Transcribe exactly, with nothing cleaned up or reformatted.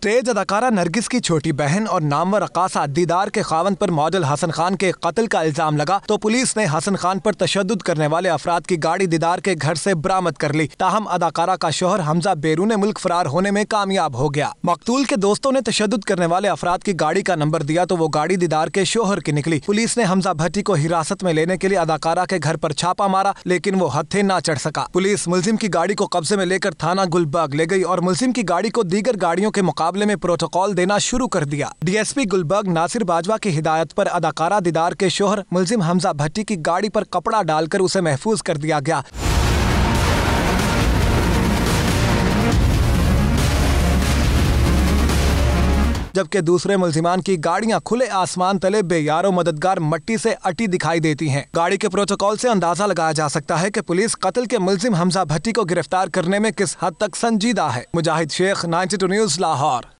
तेज अदाकारा नरगिस की छोटी बहन और नामवर रकासा दीदार के खावंद पर मॉडल हसन खान के कत्ल का इल्जाम लगा तो पुलिस ने हसन खान पर तशद्दुद करने वाले अफराद की गाड़ी दीदार के घर से बरामद कर ली। ताहम अदाकारा का शोहर हमजा बैरून मुल्क फरार होने में कामयाब हो गया। मकतूल के दोस्तों ने तशद्दुद करने वाले अफराद की गाड़ी का नंबर दिया तो वो गाड़ी दीदार के शोहर की निकली। पुलिस ने हमजा भट्टी को हिरासत में लेने के लिए अदाकारा के घर पर छापा मारा, लेकिन वो हत्थे ना चढ़ सका। पुलिस मुलजिम की गाड़ी को कब्जे में लेकर थाना गुलबर्ग ले गई और मुलजिम की गाड़ी को दीगर गाड़ियों के मुकाबले में प्रोटोकॉल देना शुरू कर दिया। डीएसपी गुलबर्ग नासिर बाजवा की हिदायत पर अदाकारा दीदार के शोहर मुलजिम हमजा भट्टी की गाड़ी पर कपड़ा डालकर उसे महफूज कर दिया गया। जबकि दूसरे मुलजिमान की गाड़ियां खुले आसमान तले बेयारो मददगार मट्टी से अटी दिखाई देती हैं। गाड़ी के प्रोटोकॉल से अंदाजा लगाया जा सकता है कि पुलिस कत्ल के मुलजिम हमजा भट्टी को गिरफ्तार करने में किस हद तक संजीदा है। Mujahid Sheikh, ninety two news, Lahore.